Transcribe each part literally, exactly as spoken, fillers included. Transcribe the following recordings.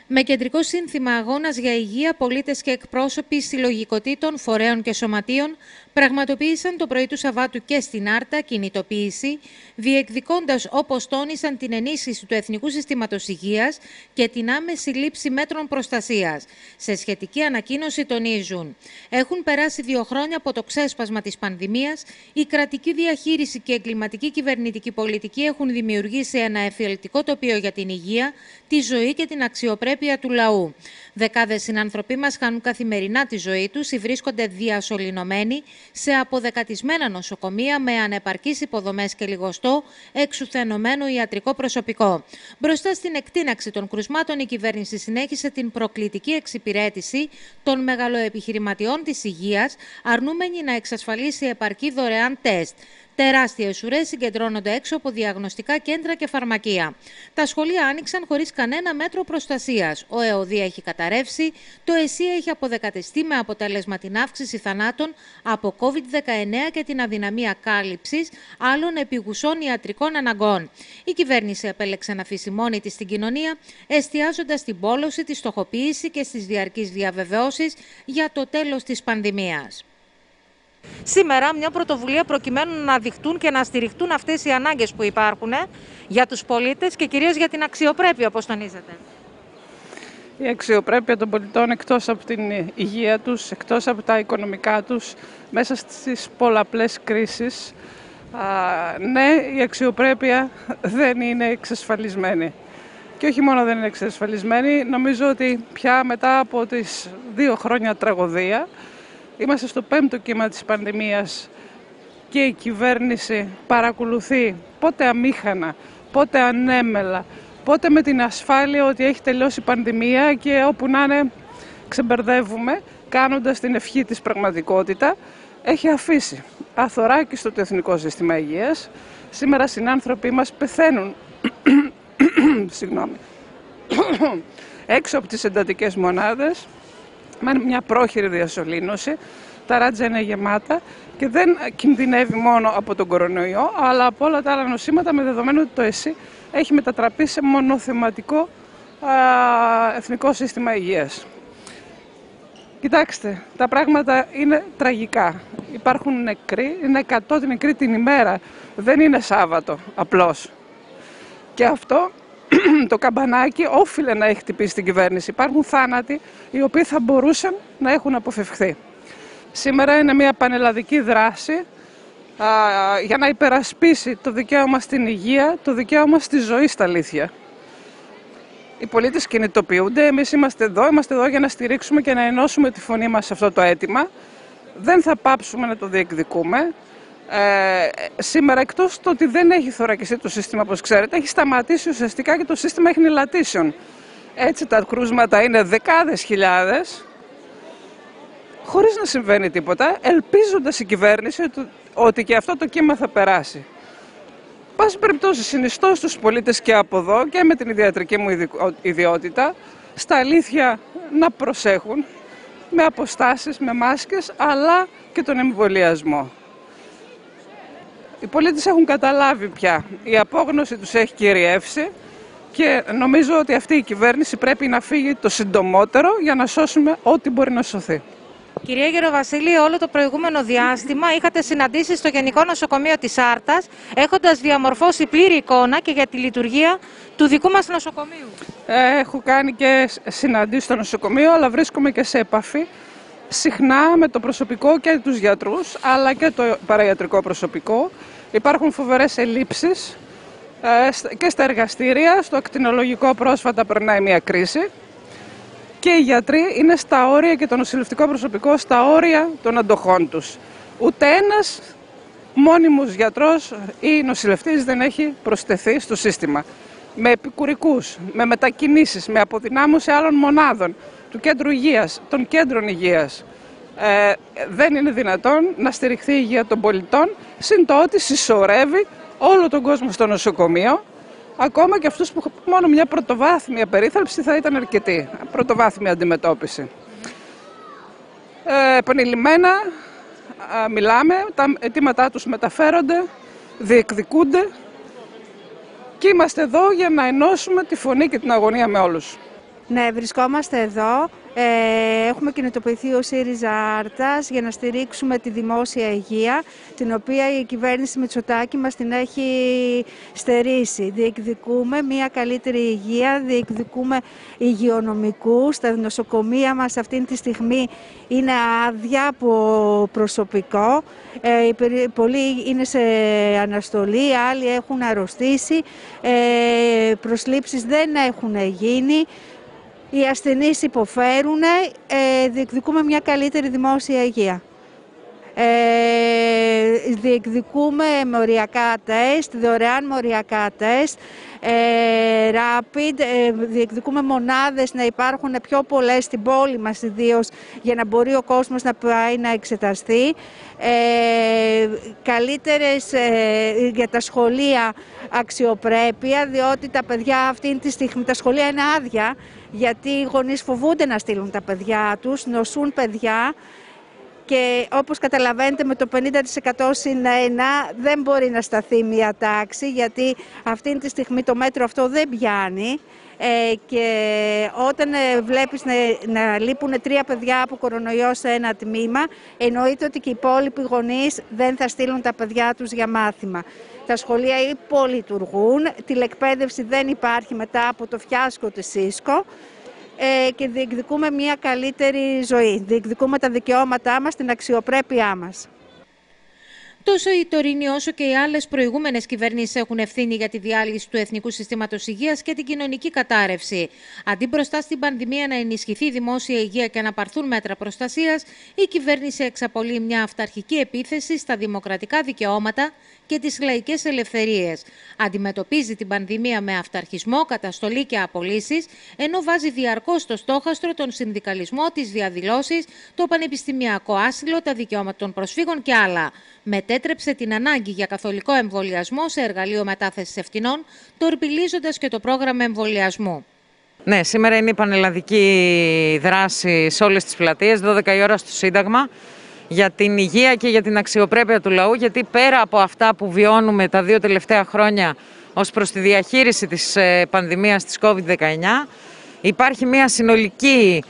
Με κεντρικό σύνθημα «Αγώνας για υγεία», πολίτες και εκπρόσωποι συλλογικοτήτων, φορέων και σωματείων πραγματοποίησαν το πρωί του Σαββάτου και στην Άρτα κινητοποίηση, διεκδικώντας, όπως τόνισαν, την ενίσχυση του Εθνικού Συστήματος Υγείας και την άμεση λήψη μέτρων προστασίας. Σε σχετική ανακοίνωση τονίζουν: έχουν περάσει δύο χρόνια από το ξέσπασμα της πανδημίας, η κρατική διαχείριση και εγκληματική κυβερνητική πολιτική έχουν δημιουργήσει ένα εφιαλτικό τοπίο για την υγεία, τη ζωή και την αξιοπρέπεια του λαού. Δεκάδες συνάνθρωποι μας χάνουν καθημερινά τη ζωή τους ή βρίσκονται διασωληνωμένοι σε αποδεκατισμένα νοσοκομεία με ανεπαρκείς υποδομές και λιγοστό εξουθενωμένο ιατρικό προσωπικό. Μπροστά στην εκτείναξη των κρουσμάτων, η κυβέρνηση συνέχισε την προκλητική εξυπηρέτηση των μεγαλοεπιχειρηματιών της υγείας, αρνούμενη να εξασφαλίσει επαρκή δωρεάν τεστ. Τεράστιες ουρές συγκεντρώνονται έξω από διαγνωστικά κέντρα και φαρμακεία. Τα σχολεία άνοιξαν χωρίς κανένα μέτρο προστασίας. Ο ΕΟΔΗ έχει καταρρεύσει, το ΕΣΥ έχει αποδεκατιστεί με αποτέλεσμα την αύξηση θανάτων από κόβιντ δεκαεννέα και την αδυναμία κάλυψης άλλων επιγουσών ιατρικών αναγκών. Η κυβέρνηση επέλεξε να αφήσει μόνη της την κοινωνία, εστιάζοντας στην πόλωση, τη στοχοποίηση και στις διαρκείς διαβεβαιώσεις για το τέλος της πανδημίας. Σήμερα μια πρωτοβουλία προκειμένου να δειχτούν και να στηριχτούν αυτές οι ανάγκες που υπάρχουν για τους πολίτες και κυρίως για την αξιοπρέπεια, όπως τονίζετε. Η αξιοπρέπεια των πολιτών εκτός από την υγεία τους, εκτός από τα οικονομικά τους, μέσα στις πολλαπλές κρίσεις. Α, ναι, η αξιοπρέπεια δεν είναι εξασφαλισμένη. Και όχι μόνο δεν είναι εξασφαλισμένη, νομίζω ότι πια μετά από τις δύο χρόνια τραγωδία, είμαστε στο πέμπτο κύμα της πανδημίας και η κυβέρνηση παρακολουθεί πότε αμήχανα, πότε ανέμελα, πότε με την ασφάλεια ότι έχει τελειώσει η πανδημία και όπου να είναι ξεμπερδεύουμε, κάνοντας την ευχή της πραγματικότητα, έχει αφήσει αθωράκιστο το Εθνικό Σύστημα Υγείας. Σήμερα συνάνθρωποι μας πεθαίνουν Συγγνώμη. έξω από τις εντατικές μονάδες, με μια πρόχειρη διασωλήνωση, τα ράτζα είναι γεμάτα και δεν κινδυνεύει μόνο από τον κορονοϊό, αλλά από όλα τα άλλα νοσήματα, με δεδομένο ότι το ΕΣΥ έχει μετατραπεί σε μονοθεματικό α, εθνικό σύστημα υγείας. Κοιτάξτε, τα πράγματα είναι τραγικά. Υπάρχουν νεκροί, είναι εκατό νεκροί την ημέρα, δεν είναι Σάββατο απλώς. Και αυτό το καμπανάκι όφιλε να έχει χτυπήσει την κυβέρνηση. Υπάρχουν θάνατοι οι οποίοι θα μπορούσαν να έχουν αποφευχθεί. Σήμερα είναι μια πανελλαδική δράση α, για να υπερασπίσει το δικαίωμα στην υγεία, το δικαίωμα στη ζωή στα αλήθεια. Οι πολίτες κινητοποιούνται, εμείς είμαστε εδώ, είμαστε εδώ για να στηρίξουμε και να ενώσουμε τη φωνή μας σε αυτό το αίτημα. Δεν θα πάψουμε να το διεκδικούμε. Ε, σήμερα, εκτός το ότι δεν έχει θωρακιστεί το σύστημα, όπως ξέρετε, έχει σταματήσει ουσιαστικά και το σύστημα εχνηλατήσεων. Έτσι τα κρούσματα είναι δεκάδες χιλιάδες, χωρίς να συμβαίνει τίποτα, ελπίζοντας η κυβέρνηση ότι, ότι και αυτό το κύμα θα περάσει. Πάση περιπτώσει, συνιστώ στους πολίτες και από εδώ και με την ιδιατρική μου ιδιότητα, στα αλήθεια να προσέχουν, με αποστάσεις, με μάσκες, αλλά και τον εμβολιασμό. Οι πολίτες έχουν καταλάβει πια, η απόγνωση τους έχει κυριεύσει και νομίζω ότι αυτή η κυβέρνηση πρέπει να φύγει το συντομότερο για να σώσουμε ό,τι μπορεί να σωθεί. Κυρία Γεροβασίλη, όλο το προηγούμενο διάστημα είχατε συναντήσεις στο Γενικό Νοσοκομείο της Άρτας, έχοντας διαμορφώσει πλήρη εικόνα και για τη λειτουργία του δικού μας νοσοκομείου. Έχω κάνει και συναντήσεις στο νοσοκομείο, αλλά βρίσκομαι και σε επαφή συχνά με το προσωπικό και τους γιατρούς, αλλά και το παραϊατρικό προσωπικό. Υπάρχουν φοβερές ελλείψεις και στα εργαστήρια, στο ακτινολογικό πρόσφατα περνάει μια κρίση και οι γιατροί είναι στα όρια και το νοσηλευτικό προσωπικό στα όρια των αντοχών τους. Ούτε ένας μόνιμος γιατρός ή νοσηλευτής δεν έχει προσθεθεί στο σύστημα. Με επικουρικούς, με μετακινήσεις, με αποδυνάμωση άλλων μονάδων του κέντρου υγείας, των κέντρων υγείας. Ε, δεν είναι δυνατόν να στηριχθεί η υγεία των πολιτών, συν το ότι συσσωρεύει όλο τον κόσμο στο νοσοκομείο, ακόμα και αυτούς που μόνο μια πρωτοβάθμια περίθαλψη θα ήταν αρκετή, πρωτοβάθμια αντιμετώπιση. Ε, επανειλημμένα α, μιλάμε, τα αιτήματά τους μεταφέρονται, διεκδικούνται και είμαστε εδώ για να ενώσουμε τη φωνή και την αγωνία με όλους. Ναι, βρισκόμαστε εδώ. Ε, έχουμε κινητοποιηθεί ως ΣΥΡΙΖΑ Άρτας για να στηρίξουμε τη δημόσια υγεία, την οποία η κυβέρνηση Μητσοτάκη μας την έχει στερήσει. Διεκδικούμε μια καλύτερη υγεία, διεκδικούμε υγειονομικούς. Τα νοσοκομεία μας αυτή τη στιγμή είναι άδεια από προσωπικό. Ε, πολλοί είναι σε αναστολή, άλλοι έχουν αρρωστήσει, ε, προσλήψεις δεν έχουν γίνει. Οι ασθενείς υποφέρουν, ε, διεκδικούμε μια καλύτερη δημόσια υγεία. Ε, διεκδικούμε μοριακά τεστ, δωρεάν μοριακά τεστ, ε, rapid, ε, διεκδικούμε μονάδες να υπάρχουν πιο πολλές στην πόλη μας ιδίως, για να μπορεί ο κόσμος να πάει να εξεταστεί. Ε, καλύτερες ε, για τα σχολεία αξιοπρέπεια, διότι τα παιδιά αυτή τη στιγμή, τα σχολεία είναι άδεια, γιατί οι γονείς φοβούνται να στείλουν τα παιδιά τους, νοσούν παιδιά και όπως καταλαβαίνετε με το πενήντα τοις εκατό συν ένα δεν μπορεί να σταθεί μια τάξη, γιατί αυτή τη στιγμή το μέτρο αυτό δεν πιάνει. Ε, και όταν ε, βλέπεις να, να λείπουν τρία παιδιά από κορονοϊό σε ένα τμήμα, εννοείται ότι και οι υπόλοιποι γονείς δεν θα στείλουν τα παιδιά τους για μάθημα. Τα σχολεία υπολειτουργούν, τηλεκπαίδευση δεν υπάρχει μετά από το φιάσκο της ΣΥΣΚΟ ε, και διεκδικούμε μια καλύτερη ζωή. Διεκδικούμε τα δικαιώματά μας, την αξιοπρέπειά μας. Τόσο η τωρινή όσο και οι άλλες προηγούμενες κυβερνήσεις έχουν ευθύνη για τη διάλυση του Εθνικού Συστήματος Υγείας και την κοινωνική κατάρρευση. Αντί μπροστά στην πανδημία να ενισχυθεί η δημόσια υγεία και να πάρθουν μέτρα προστασίας, η κυβέρνηση εξαπολύει μια αυταρχική επίθεση στα δημοκρατικά δικαιώματα και τις λαϊκές ελευθερίες. Αντιμετωπίζει την πανδημία με αυταρχισμό, καταστολή και απολύσεις, ενώ βάζει διαρκώς στο στόχαστρο τον συνδικαλισμό, τις διαδηλώσεις, το πανεπιστημιακό άσυλο, τα δικαιώματα των προσφύγων και άλλα. Μετέτρεψε την ανάγκη για καθολικό εμβολιασμό σε εργαλείο μετάθεσης ευθυνών, τορπιλίζοντας και το πρόγραμμα εμβολιασμού. Ναι, σήμερα είναι η πανελλαδική δράση σε όλες τις πλατείες, δώδεκα η ώρα στο Σύνταγμα, για την υγεία και για την αξιοπρέπεια του λαού, γιατί πέρα από αυτά που βιώνουμε τα δύο τελευταία χρόνια ως προς τη διαχείριση της πανδημίας της κόβιντ δεκαεννιά, υπάρχει μια συνολική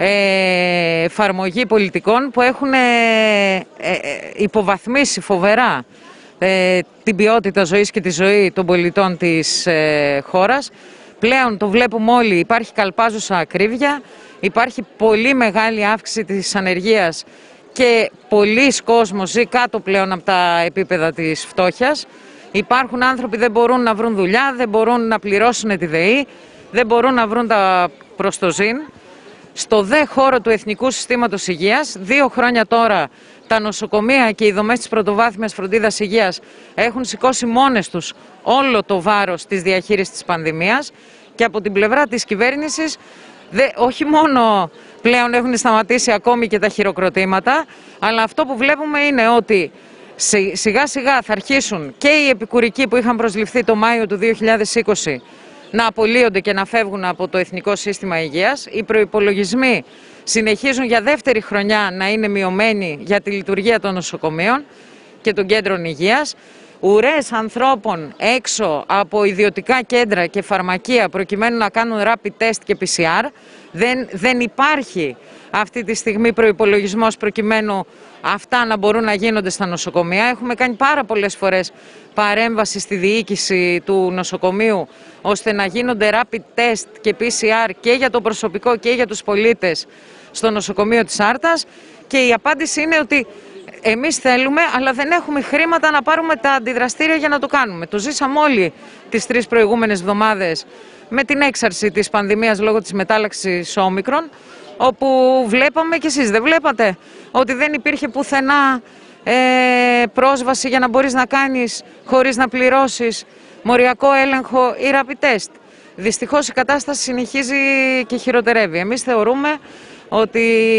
εφαρμογή πολιτικών που έχουν υποβαθμίσει φοβερά την ποιότητα ζωής και τη ζωή των πολιτών της χώρας. Πλέον το βλέπουμε όλοι, υπάρχει καλπάζουσα ακρίβεια, υπάρχει πολύ μεγάλη αύξηση της ανεργίας και πολλοί κόσμος ζει κάτω πλέον από τα επίπεδα της φτώχειας. Υπάρχουν άνθρωποι που δεν μπορούν να βρουν δουλειά, δεν μπορούν να πληρώσουν τη ΔΕΗ, δεν μπορούν να βρουν τα προστοζήν. Στο δε χώρο του Εθνικού Συστήματος Υγείας, δύο χρόνια τώρα τα νοσοκομεία και οι δομές της πρωτοβάθμιας φροντίδας υγείας έχουν σηκώσει μόνες τους όλο το βάρος της διαχείρισης της πανδημίας και από την πλευρά της κυβέρνησης δε, όχι μόνο πλέον έχουν σταματήσει ακόμη και τα χειροκροτήματα, αλλά αυτό που βλέπουμε είναι ότι σιγά σιγά θα αρχίσουν και οι επικουρικοί που είχαν προσληφθεί το Μάιο του δύο χιλιάδες είκοσι να απολύονται και να φεύγουν από το Εθνικό Σύστημα Υγείας. Οι προϋπολογισμοί συνεχίζουν για δεύτερη χρονιά να είναι μειωμένοι για τη λειτουργία των νοσοκομείων και των κέντρων υγείας. Ουρές ανθρώπων έξω από ιδιωτικά κέντρα και φαρμακεία προκειμένου να κάνουν rapid test και πι σι αρ. Δεν, δεν υπάρχει αυτή τη στιγμή προϋπολογισμός προκειμένου αυτά να μπορούν να γίνονται στα νοσοκομεία. Έχουμε κάνει πάρα πολλές φορές παρέμβαση στη διοίκηση του νοσοκομείου ώστε να γίνονται rapid test και πι σι αρ και για το προσωπικό και για τους πολίτες στο νοσοκομείο της Άρτας και η απάντηση είναι ότι εμείς θέλουμε, αλλά δεν έχουμε χρήματα να πάρουμε τα αντιδραστήρια για να το κάνουμε. Το ζήσαμε όλοι τις τρεις προηγούμενες εβδομάδες με την έξαρση της πανδημίας λόγω της μετάλλαξης όμικρον, όπου βλέπαμε και εσείς δεν βλέπατε ότι δεν υπήρχε πουθενά ε, πρόσβαση για να μπορείς να κάνεις χωρίς να πληρώσεις μοριακό έλεγχο ή rapid test. Δυστυχώς η κατάσταση συνεχίζει και χειροτερεύει. Εμείς θεωρούμε ότι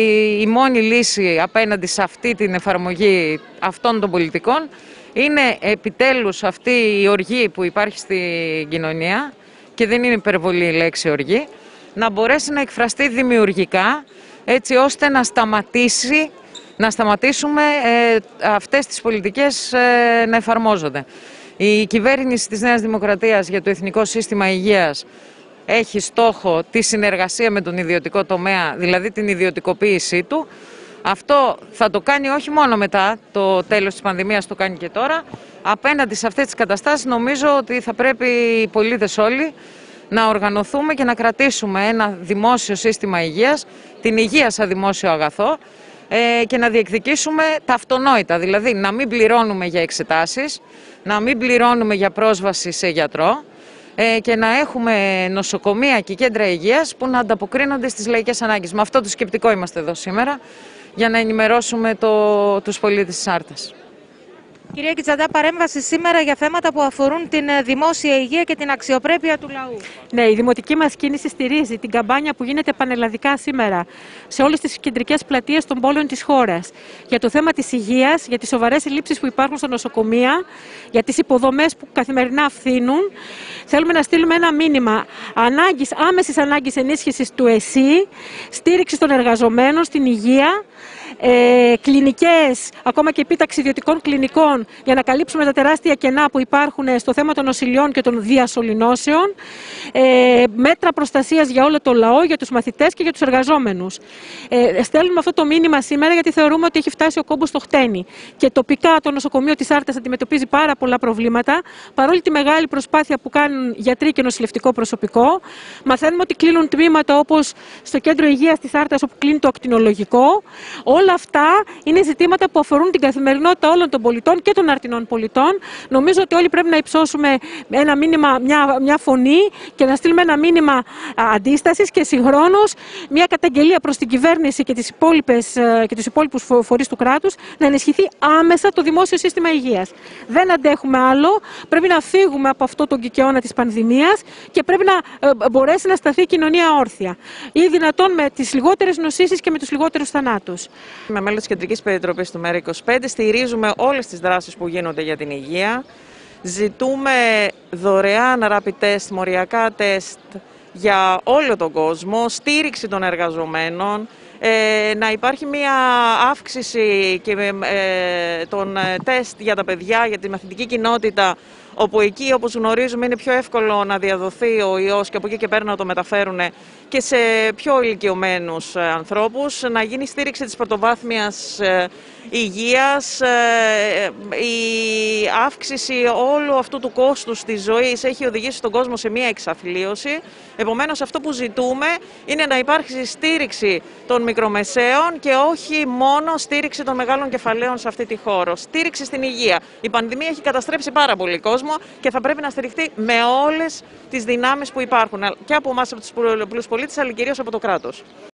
η μόνη λύση απέναντι σε αυτή την εφαρμογή αυτών των πολιτικών είναι επιτέλους αυτή η οργή που υπάρχει στην κοινωνία, και δεν είναι υπερβολή η λέξη οργή, να μπορέσει να εκφραστεί δημιουργικά έτσι ώστε να σταματήσει, να σταματήσουμε ε, αυτές τις πολιτικές ε, να εφαρμόζονται. Η κυβέρνηση της Νέας Δημοκρατίας για το Εθνικό Σύστημα Υγείας έχει στόχο τη συνεργασία με τον ιδιωτικό τομέα, δηλαδή την ιδιωτικοποίησή του. Αυτό θα το κάνει όχι μόνο μετά το τέλος της πανδημίας, το κάνει και τώρα. Απέναντι σε αυτές τις καταστάσεις νομίζω ότι θα πρέπει οι πολίτες όλοι να οργανωθούμε και να κρατήσουμε ένα δημόσιο σύστημα υγείας, την υγεία σαν δημόσιο αγαθό, ε, και να διεκδικήσουμε τα αυτονόητα, δηλαδή να μην πληρώνουμε για εξετάσεις, να μην πληρώνουμε για πρόσβαση σε γιατρό, ε, και να έχουμε νοσοκομεία και κέντρα υγείας που να ανταποκρίνονται στις λαϊκές ανάγκες. Με αυτό το σκεπτικό είμαστε εδώ σήμερα, για να ενημερώσουμε το, τους πολίτες της Άρτας. Κυρία Κιτζαντά, παρέμβαση σήμερα για θέματα που αφορούν την δημόσια υγεία και την αξιοπρέπεια του λαού. Ναι, η δημοτική μας κίνηση στηρίζει την καμπάνια που γίνεται πανελλαδικά σήμερα σε όλες τις κεντρικές πλατείες των πόλεων της χώρας για το θέμα της υγείας, για τις σοβαρές ελλείψεις που υπάρχουν στα νοσοκομεία, για τις υποδομές που καθημερινά φθήνουν. Θέλουμε να στείλουμε ένα μήνυμα ανάγκης, άμεσης ανάγκης ενίσχυσης του ΕΣΥ, στήριξη των εργαζομένων στην υγεία, Ε, κλινικές, ακόμα και επίταξη ιδιωτικών κλινικών για να καλύψουμε τα τεράστια κενά που υπάρχουν στο θέμα των νοσηλιών και των διασωληνώσεων, ε, μέτρα προστασίας για όλο το λαό, για τους μαθητές και για τους εργαζόμενους. Ε, στέλνουμε αυτό το μήνυμα σήμερα γιατί θεωρούμε ότι έχει φτάσει ο κόμπος στο χτένι και τοπικά το νοσοκομείο της Άρτας αντιμετωπίζει πάρα πολλά προβλήματα, παρόλη τη μεγάλη προσπάθεια που κάνουν γιατροί και νοσηλευτικό προσωπικό. Μαθαίνουμε ότι κλείνουν τμήματα όπως στο κέντρο υγείας της Άρτας, όπου κλείνει το ακτινολογικό. Όλα αυτά είναι ζητήματα που αφορούν την καθημερινότητα όλων των πολιτών και των αρτινών πολιτών. Νομίζω ότι όλοι πρέπει να υψώσουμε ένα μήνυμα, μια, μια φωνή και να στείλουμε ένα μήνυμα αντίστασης και συγχρόνως μια καταγγελία προς την κυβέρνηση και τις υπόλοιπες, και τους υπόλοιπους φορείς του κράτους να ενισχυθεί άμεσα το δημόσιο σύστημα υγείας. Δεν αντέχουμε άλλο. Πρέπει να φύγουμε από αυτό τον κικαιώνα της πανδημίας και πρέπει να μπορέσει να σταθεί η κοινωνία όρθια. Ή δυνατόν με τις λιγότερες νοσήσεις και με τους λιγότερους θανάτους. Είμαι μέλος της Κεντρικής Περιτροπής του ΜΕΡΑ είκοσι πέντε. Στηρίζουμε όλες τις δράσεις που γίνονται για την υγεία. Ζητούμε δωρεάν rapid test, μοριακά τεστ για όλο τον κόσμο, στήριξη των εργαζομένων, ε, να υπάρχει μια αύξηση και, ε, των τεστ για τα παιδιά, για τη μαθητική κοινότητα, όπου εκεί, όπως γνωρίζουμε, είναι πιο εύκολο να διαδοθεί ο ιός και από εκεί και πέρα να το μεταφέρουν και σε πιο ηλικιωμένους ανθρώπους, να γίνει στήριξη της πρωτοβάθμιας υγείας. Η αύξηση όλου αυτού του κόστους της ζωής έχει οδηγήσει τον κόσμο σε μια εξαθλίωση. Επομένως, αυτό που ζητούμε είναι να υπάρξει στήριξη των μικρομεσαίων και όχι μόνο στήριξη των μεγάλων κεφαλαίων σε αυτή τη χώρα. Στήριξη στην υγεία. Η πανδημία έχει καταστρέψει πάρα πολύ κόσμο και θα πρέπει να στηριχτεί με όλες τις δυνάμεις που υπάρχουν και από εμάς, από τους απλούς πολίτες, αλλά κυρίως από το κράτος.